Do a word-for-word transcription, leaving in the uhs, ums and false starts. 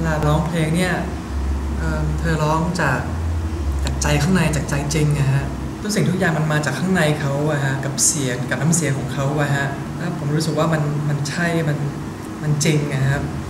ลาร้องเพลงเนี่ยเเธอร้องจากจากใจข้างในจากใจจริงนะฮะทุกสิ่งทุกอย่างมันมาจากข้างในเขาอะฮะกับเสียงกับน้ำเสียงของเขาอะฮะผมรู้สึกว่ามันมันใช่มันมันจริงนะครับ